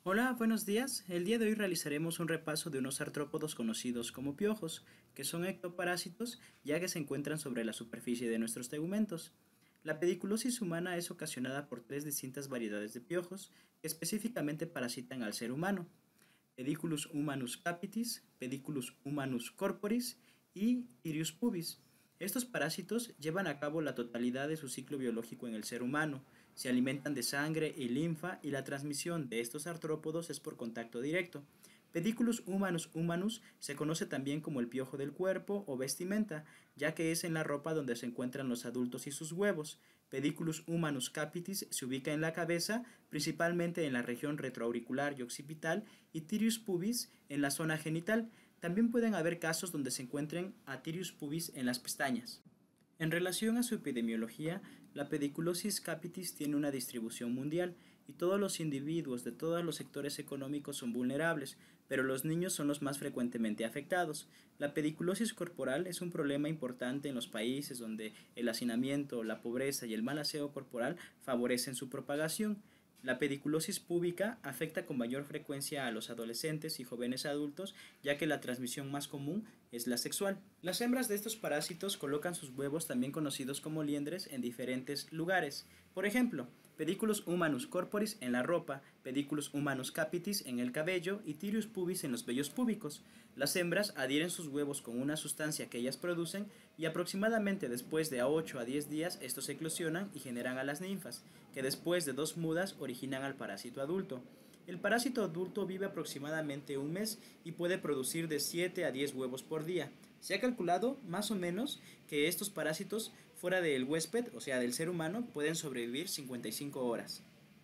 Hola, buenos días. El día de hoy realizaremos un repaso de unos artrópodos conocidos como piojos, que son ectoparásitos ya que se encuentran sobre la superficie de nuestros tegumentos. La pediculosis humana es ocasionada por tres distintas variedades de piojos que específicamente parasitan al ser humano: Pediculus humanus capitis, Pediculus humanus corporis y Tirius pubis. Estos parásitos llevan a cabo la totalidad de su ciclo biológico en el ser humano, se alimentan de sangre y linfa y la transmisión de estos artrópodos es por contacto directo. Pediculus humanus humanus se conoce también como el piojo del cuerpo o vestimenta, ya que es en la ropa donde se encuentran los adultos y sus huevos. Pediculus humanus capitis se ubica en la cabeza, principalmente en la región retroauricular y occipital, y Tirius pubis en la zona genital. También pueden haber casos donde se encuentren a Tirius pubis en las pestañas. En relación a su epidemiología, la pediculosis capitis tiene una distribución mundial y todos los individuos de todos los sectores económicos son vulnerables, pero los niños son los más frecuentemente afectados. La pediculosis corporal es un problema importante en los países donde el hacinamiento, la pobreza y el mal aseo corporal favorecen su propagación. La pediculosis púbica afecta con mayor frecuencia a los adolescentes y jóvenes adultos, ya que la transmisión más común es la sexual. Las hembras de estos parásitos colocan sus huevos, también conocidos como liendres, en diferentes lugares. Por ejemplo, Pediculus humanus corporis en la ropa, Pediculus humanus capitis en el cabello y Tirius pubis en los vellos púbicos. Las hembras adhieren sus huevos con una sustancia que ellas producen y aproximadamente después de 8 a 10 días estos eclosionan y generan a las ninfas, que después de 2 mudas originan al parásito adulto. El parásito adulto vive aproximadamente un mes y puede producir de 7 a 10 huevos por día. Se ha calculado más o menos que estos parásitos fuera del huésped, o sea del ser humano, pueden sobrevivir 55 horas.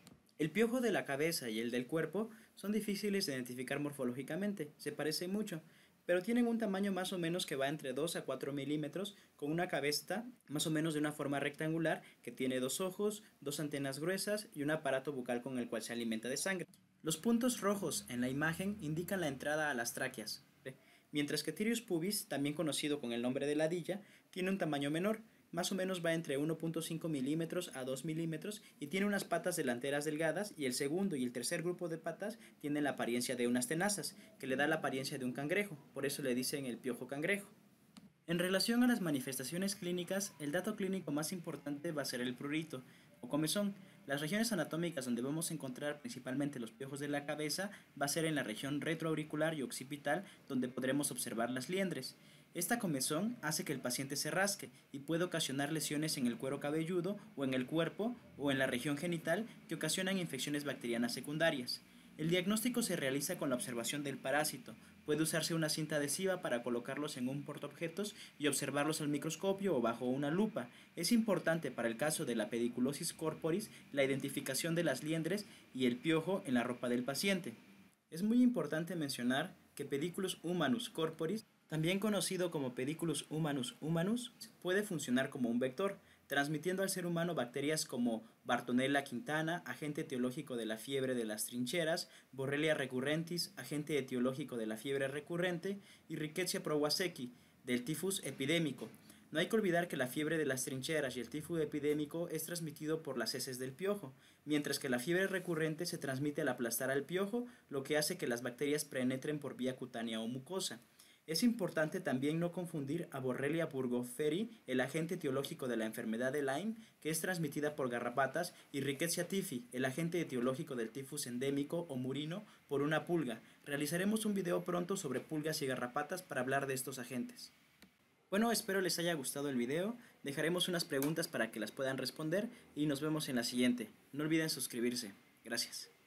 El piojo de la cabeza y el del cuerpo son difíciles de identificar morfológicamente, se parecen mucho, pero tienen un tamaño más o menos que va entre 2 a 4 milímetros, con una cabeza más o menos de una forma rectangular que tiene dos ojos, dos antenas gruesas y un aparato bucal con el cual se alimenta de sangre. Los puntos rojos en la imagen indican la entrada a las tráqueas, mientras que Tirius pubis, también conocido con el nombre de ladilla, tiene un tamaño menor, más o menos va entre 1.5 milímetros a 2 milímetros y tiene unas patas delanteras delgadas, y el segundo y el tercer grupo de patas tienen la apariencia de unas tenazas, que le da la apariencia de un cangrejo, por eso le dicen el piojo cangrejo. En relación a las manifestaciones clínicas, el dato clínico más importante va a ser el prurito o comezón. Las regiones anatómicas donde vamos a encontrar principalmente los piojos de la cabeza va a ser en la región retroauricular y occipital, donde podremos observar las liendres. Esta comezón hace que el paciente se rasque y puede ocasionar lesiones en el cuero cabelludo o en el cuerpo o en la región genital que ocasionan infecciones bacterianas secundarias. El diagnóstico se realiza con la observación del parásito. Puede usarse una cinta adhesiva para colocarlos en un portaobjetos y observarlos al microscopio o bajo una lupa. Es importante para el caso de la pediculosis corporis la identificación de las liendres y el piojo en la ropa del paciente. Es muy importante mencionar que Pediculus humanus corporis, también conocido como Pediculus humanus humanus, puede funcionar como un vector, transmitiendo al ser humano bacterias como Bartonella quintana, agente etiológico de la fiebre de las trincheras, Borrelia recurrentis, agente etiológico de la fiebre recurrente, y Rickettsia prowazekii, del tifus epidémico. No hay que olvidar que la fiebre de las trincheras y el tifus epidémico es transmitido por las heces del piojo, mientras que la fiebre recurrente se transmite al aplastar al piojo, lo que hace que las bacterias penetren por vía cutánea o mucosa. Es importante también no confundir a Borrelia burgdorferi, el agente etiológico de la enfermedad de Lyme, que es transmitida por garrapatas, y Rickettsia typhi, el agente etiológico del tifus endémico o murino, por una pulga. Realizaremos un video pronto sobre pulgas y garrapatas para hablar de estos agentes. Bueno, espero les haya gustado el video, dejaremos unas preguntas para que las puedan responder y nos vemos en la siguiente. No olviden suscribirse. Gracias.